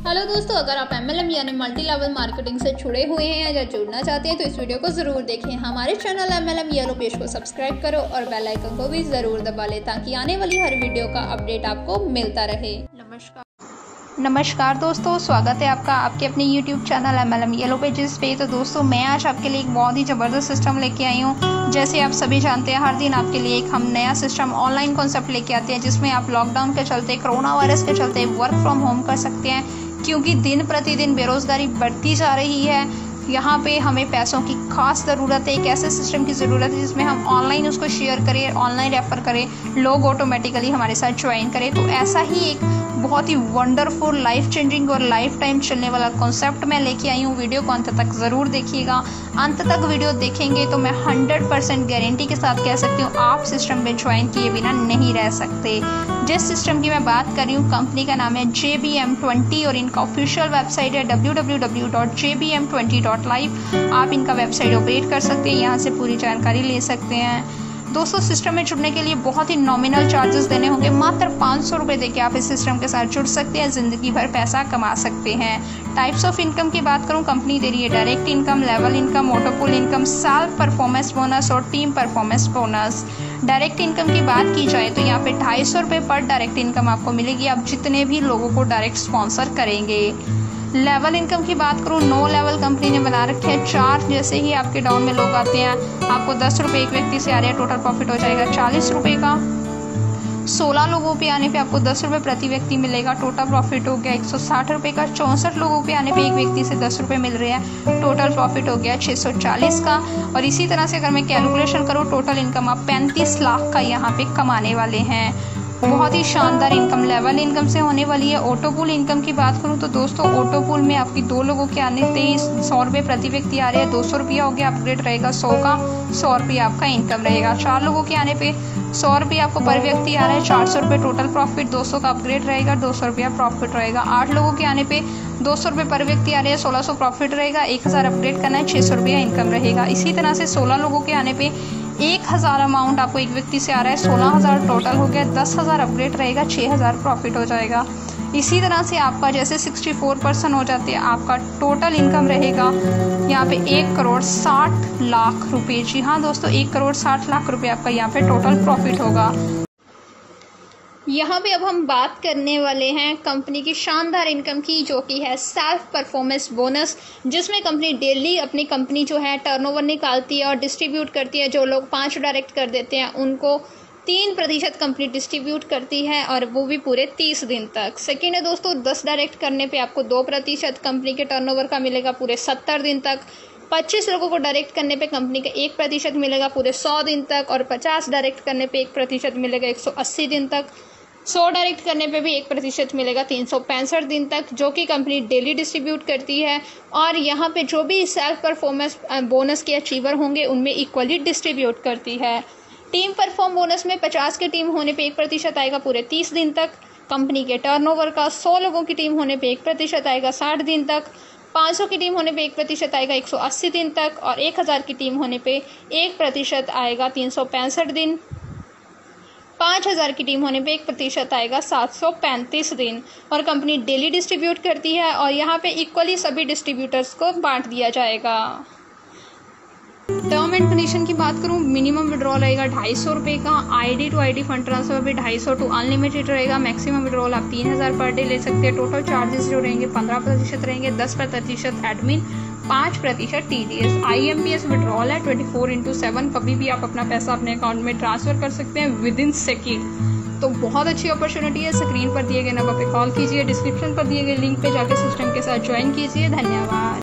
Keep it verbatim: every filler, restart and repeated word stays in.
Hello दोस्तों, अगर आप एम एल एम यानी मल्टी लेवल मार्केटिंग से जुड़े हुए हैं या जुड़ना चाहते हैं तो इस वीडियो को ज़रूर देखें। हमारे channel M L M yellow page को सब्सक्राइब करो और बेल आइकन को भी ज़रूर दबा लें ताकि आने वाली हर वीडियो का अपडेट आपको मिलता रहे। नमस्कार नमस्कार दोस्तों, स्वागत है आपका आपके अपने YouTube channel M L M yellow pages पे। तो दोस्तों, मैं आज आपके लिए एक बहुत ही ज़बरदस्त सिस्टम लेके आई हूँ। जैसे आप सभी जानते हैं, हर दिन आपके लिए एक हम नया सिस्टम ऑनलाइन कॉन्सेप्ट लेके आते हैं जिसमें आप लॉकडाउन के चलते, कोरोना वायरस के चलते वर्क फ्रॉम होम कर सकते हैं, क्योंकि दिन प्रतिदिन बेरोज़गारी बढ़ती जा रही है। यहाँ पे हमें पैसों की खास ज़रूरत है, एक ऐसे सिस्टम की ज़रूरत है जिसमें हम ऑनलाइन उसको शेयर करें, ऑनलाइन रेफ़र करें, लोग ऑटोमेटिकली हमारे साथ ज्वाइन करें। तो ऐसा ही एक बहुत ही वंडरफुल, लाइफ चेंजिंग और लाइफ टाइम चलने वाला कॉन्सेप्ट मैं लेके आई हूँ। वीडियो को अंत तक ज़रूर देखिएगा। अंत तक वीडियो देखेंगे तो मैं हंड्रेड परसेंट गारंटी के साथ कह सकती हूँ आप सिस्टम में ज्वाइन किए बिना नहीं रह सकते। जिस सिस्टम की मैं बात कर रही हूँ, कंपनी का नाम है जे बी एम ट्वेंटी और इनका ऑफिशियल वेबसाइट है W W W dot J B M twenty dot live. आप इनका वेबसाइट ऑपरेट कर सकते हैं, यहाँ से पूरी जानकारी ले सकते हैं। दोस्तों, सिस्टम में जुड़ने के लिए बहुत ही नॉमिनल चार्जेस देने होंगे। मात्र पाँच सौ रुपये देके आप इस सिस्टम के साथ जुड़ सकते हैं, ज़िंदगी भर पैसा कमा सकते हैं। टाइप्स ऑफ इनकम की बात करूं, कंपनी दे रही है direct income, level income, autopool income, self performance bonus और team performance bonus. Direct income की बात की जाए तो यहाँ पे ढाई सौ रुपये पर डायरेक्ट इनकम आपको मिलेगी, आप जितने भी लोगों को डायरेक्ट स्पॉन्सर करेंगे। लेवल इनकम की बात करूँ, नो लेवल कंपनी ने बना रखे हैं। चार जैसे ही आपके डाउन में लोग आते हैं, आपको दस रुपये एक व्यक्ति से आ रहे हैं, टोटल प्रॉफिट हो जाएगा चालीस रुपये का। सोलह लोगों पे आने पे आपको दस रुपये प्रति व्यक्ति मिलेगा, टोटल प्रॉफिट हो गया एक सौ साठ रुपये का। चौंसठ लोगों पे आने पे एक व्यक्ति से दस रुपये मिल रहे हैं, टोटल प्रॉफिट हो गया छः सौ चालीस का। और इसी तरह से अगर मैं कैलकुलेशन करूँ, टोटल इनकम आप पैंतीस लाख का यहाँ पे कमाने वाले हैं। बहुत ही शानदार इनकम लेवल इनकम से होने वाली है। ऑटोपुल इनकम की बात करूं तो दोस्तों, ऑटोपुल में आपकी दो लोगों के आने तेईस सौ रुपये प्रति व्यक्ति आ रहे हैं, दो सौ रुपया हो गया, अपग्रेड रहेगा सौ का, सौ रुपया आपका इनकम रहेगा। चार लोगों के आने पे सौ रुपये आपको पर व्यक्ति आ रहा है, चार सौ रुपये टोटल प्रॉफिट, दो सौ का अपग्रेड रहेगा, दो सौ रुपया प्रॉफिट रहेगा। आठ लोगों के आने पे दो सौ रुपये पर व्यक्ति आ रहे हैं, सोलह सौ प्रॉफिट रहेगा, एक हज़ार अपग्रेड करना है, छः सौ रुपया इनकम रहेगा। इसी तरह से सोलह लोगों के आने पे एक हज़ार अमाउंट आपको एक व्यक्ति से आ रहा है, सोलह हज़ार टोटल हो गया, दस हज़ार अपग्रेड रहेगा, छः हज़ार प्रॉफिट हो जाएगा। इसी तरह से आपका जैसे चौंसठ परसेंट हो जाते हैं, आपका टोटल इनकम रहेगा यहाँ पे एक करोड़ साठ लाख रुपए। जी हाँ दोस्तों, एक करोड़ साठ लाख रुपए आपका यहाँ पे टोटल प्रॉफिट होगा। यहाँ पे अब हम बात करने वाले हैं कंपनी की शानदार इनकम की, जो कि है सेल्फ परफॉर्मेंस बोनस, जिसमें कंपनी डेली अपनी कंपनी जो है टर्नओवर निकालती है और डिस्ट्रीब्यूट करती है। जो लोग पाँच डायरेक्ट कर देते हैं उनको तीन प्रतिशत कंपनी डिस्ट्रीब्यूट करती है, और वो भी पूरे तीस दिन तक। सेकेंड है दोस्तों, दस डायरेक्ट करने पे आपको दो प्रतिशत कंपनी के टर्नओवर का मिलेगा पूरे सत्तर दिन तक। पच्चीस लोगों को डायरेक्ट करने पे कंपनी का एक प्रतिशत मिलेगा पूरे सौ दिन तक, और पचास डायरेक्ट करने पे एक प्रतिशत मिलेगा एक सौ अस्सी दिन तक। सौ डायरेक्ट करने पे भी एक प्रतिशत मिलेगा तीन सौ पैंसठ दिन तक, जो कि कंपनी डेली डिस्ट्रीब्यूट करती है। और यहाँ पे जो भी सेल्फ परफॉर्मेंस बोनस के अचीवर होंगे उनमें इक्वली डिस्ट्रीब्यूट करती है। टीम परफॉर्म बोनस में पचास की टीम होने पे एक प्रतिशत आएगा पूरे तीस दिन तक कंपनी के टर्नओवर का। सौ लोगों की टीम होने पे एक प्रतिशत आएगा साठ दिन तक। पाँच सौ की टीम होने पे एक प्रतिशत आएगा एक सौ अस्सी दिन तक, और एक हज़ार की टीम होने पे एक प्रतिशत आएगा तीन सौ पैंसठ दिन। पाँच हज़ार की टीम होने पे एक प्रतिशत आएगा सात सौ पैंतीस दिन। और कंपनी डेली डिस्ट्रीब्यूट करती है, और यहाँ पे इक्वली सभी डिस्ट्रीब्यूटर्स को बांट दिया जाएगा। टर्म एंड कंडीशन की बात करूँ, मिनिमम विड्रॉल रहेगा ढाई सौ रुपये का, ID to ID fund transfer भी ढाई सौ टू अनलिमिटेड रहेगा। मैक्सिमम विड्रॉल आप तीन हज़ार पर डे ले सकते हैं। टोटल चार्जेस जो रहेंगे पंद्रह प्रतिशत रहेंगे, दस प्रतिशत एडमिन, पाँच प्रतिशत T D S. I M P S withdrawal है ट्वेंटी फोर इंटू सेवन, कभी भी आप अपना पैसा अपने अकाउंट में ट्रांसफर कर सकते हैं विद इन सेकेंड। तो बहुत अच्छी अपॉर्चुनिटी है। स्क्रीन पर दिए गए नंबर पे कॉल कीजिए, डिस्क्रिप्शन पर दिए गए लिंक पे जाकर सिस्टम के साथ ज्वाइन कीजिए। धन्यवाद।